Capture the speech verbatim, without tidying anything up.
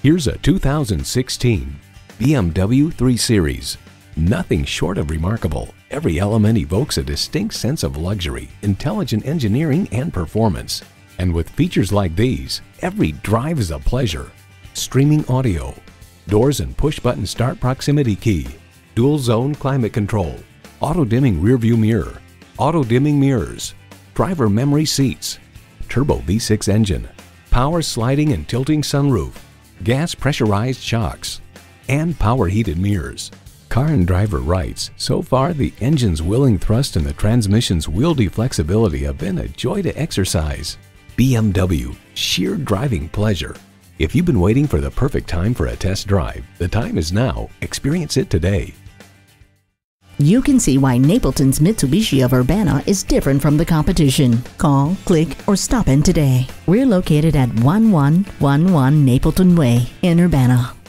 Here's a two thousand sixteen B M W three series. Nothing short of remarkable. Every element evokes a distinct sense of luxury, intelligent engineering, and performance. And with features like these, every drive is a pleasure. Streaming audio, doors and push-button start proximity key, dual zone climate control, auto-dimming rearview mirror, auto-dimming mirrors, driver memory seats, turbo V six engine, power sliding and tilting sunroof, gas pressurized shocks, and power heated mirrors. Car and Driver writes, so far the engine's willing thrust and the transmission's wieldy flexibility have been a joy to exercise. B M W, sheer driving pleasure. If you've been waiting for the perfect time for a test drive, the time is now. Experience it today. You can see why Napleton's Mitsubishi of Urbana is different from the competition. Call, click, or stop in today. We're located at one one one one Napleton Way in Urbana.